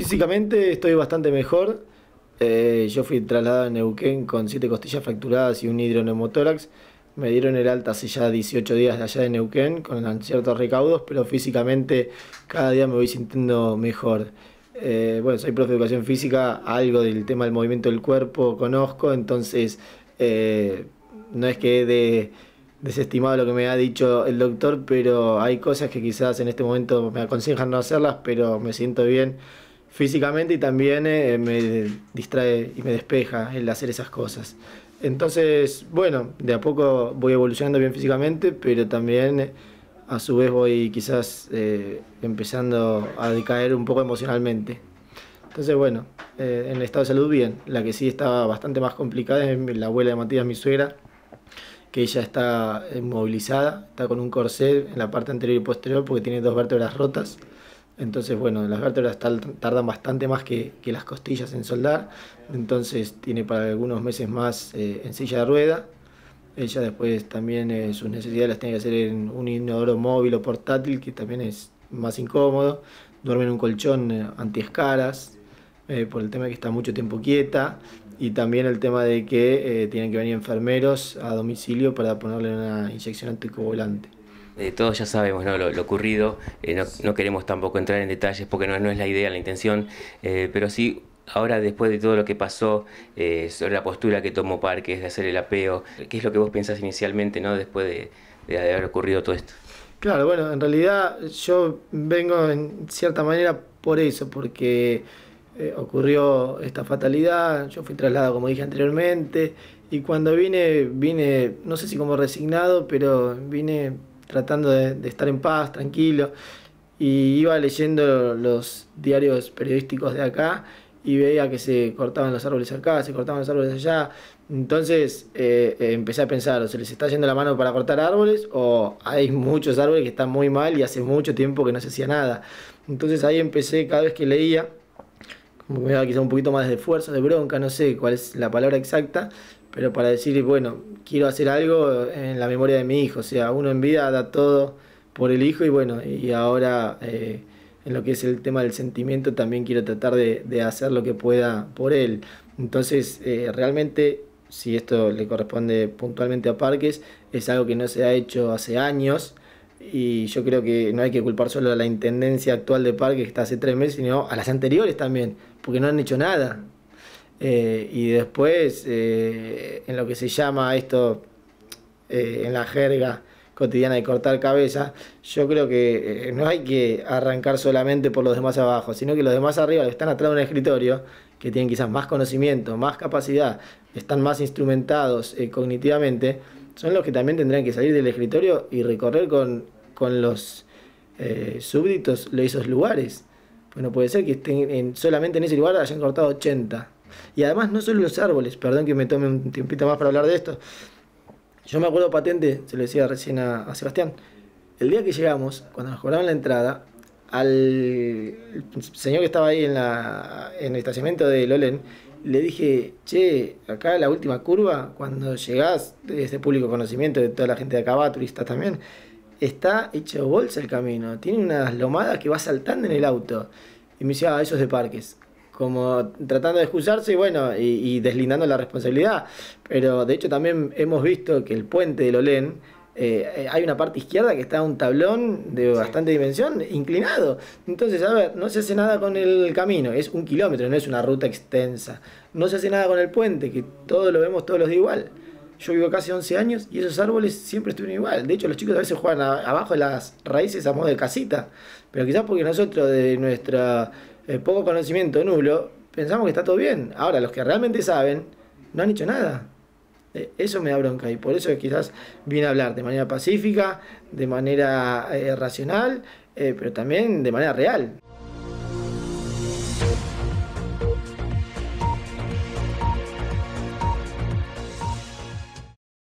Físicamente estoy bastante mejor. Yo fui trasladado a Neuquén con 7 costillas fracturadas y un hidroneumotórax. Me dieron el alta hace ya 18 días de allá de Neuquén con ciertos recaudos, pero físicamente cada día me voy sintiendo mejor. Bueno, soy profe de educación física, algo del tema del movimiento del cuerpo conozco, entonces no es que he desestimado lo que me ha dicho el doctor, pero hay cosas que quizás en este momento me aconsejan no hacerlas, pero me siento bien físicamente y también me distrae y me despeja el hacer esas cosas. Entonces, bueno, de a poco voy evolucionando bien físicamente, pero también a su vez voy quizás empezando a decaer un poco emocionalmente. Entonces, bueno, en el estado de salud bien. La que sí estaba bastante más complicada es la abuela de Matías, mi suegra, que ella está inmovilizada, está con un corsé en la parte anterior y posterior porque tiene 2 vértebras rotas. Entonces, bueno, las vértebras tardan bastante más que las costillas en soldar, entonces tiene para algunos meses más en silla de rueda. Ella después también sus necesidades las tiene que hacer en un inodoro móvil o portátil, que también es más incómodo. Duerme en un colchón antiescaras, por el tema de que está mucho tiempo quieta, y también el tema de que tienen que venir enfermeros a domicilio para ponerle una inyección anticoagulante. Todos ya sabemos, ¿no? Lo ocurrido, no queremos tampoco entrar en detalles porque no es la idea, la intención, pero sí, ahora después de todo lo que pasó, sobre la postura que tomó Parques de hacer el apeo, ¿qué es lo que vos pensás inicialmente, ¿no? Después de haber ocurrido todo esto? Claro, bueno, en realidad yo vengo en cierta manera por eso, porque ocurrió esta fatalidad, yo fui trasladado como dije anteriormente, y cuando vine, no sé si como resignado, pero vine tratando de estar en paz, tranquilo, y iba leyendo los diarios periodísticos de acá y veía que se cortaban los árboles acá, se cortaban los árboles allá. Entonces empecé a pensar, o se les está yendo la mano para cortar árboles, o hay muchos árboles que están muy mal y hace mucho tiempo que no se hacía nada. Entonces ahí empecé, cada vez que leía, como que me daba quizá un poquito más de fuerza, de bronca, no sé cuál es la palabra exacta, pero para decir, bueno, quiero hacer algo en la memoria de mi hijo. O sea, uno en vida da todo por el hijo, y bueno, y ahora en lo que es el tema del sentimiento también quiero tratar de hacer lo que pueda por él. Entonces, realmente, si esto le corresponde puntualmente a Parques, es algo que no se ha hecho hace años. Y yo creo que no hay que culpar solo a la intendencia actual de Parques, que está hace 3 meses, sino a las anteriores también, porque no han hecho nada. Y después, en lo que se llama esto, en la jerga cotidiana de cortar cabeza, yo creo que no hay que arrancar solamente por los demás abajo, sino que los demás arriba, los que están atrás de un escritorio, que tienen quizás más conocimiento, más capacidad, están más instrumentados cognitivamente, son los que también tendrán que salir del escritorio y recorrer con los súbditos esos lugares. Pues no puede ser que estén solamente en ese lugar hayan cortado 80. Y además no solo los árboles, perdón que me tome un tiempito más para hablar de esto. Yo me acuerdo patente, se lo decía recién a Sebastián, el día que llegamos, cuando nos cobraban la entrada, al señor que estaba ahí en el estacionamiento de Lolén, le dije, che, acá la última curva, cuando llegás, desde público conocimiento de toda la gente de acá va, turistas también, está hecho bolsa el camino, tiene unas lomadas que va saltando en el auto. Y me decía, eso es de Parques, como tratando de excusarse y bueno, y deslindando la responsabilidad. Pero de hecho también hemos visto que el puente de Lolén, hay una parte izquierda que está un tablón de Sí. bastante dimensión inclinado. Entonces, a ver, no se hace nada con el camino, es 1 kilómetro, no es una ruta extensa. No se hace nada con el puente, que todo lo vemos todos los días igual. Yo vivo casi 11 años y esos árboles siempre estuvieron igual. De hecho, los chicos a veces juegan abajo de las raíces a modo de casita. Pero quizás porque nosotros, de nuestro poco conocimiento nulo, pensamos que está todo bien. Ahora, los que realmente saben, no han hecho nada. Eso me da bronca y por eso quizás vine a hablar de manera pacífica, de manera racional, pero también de manera real.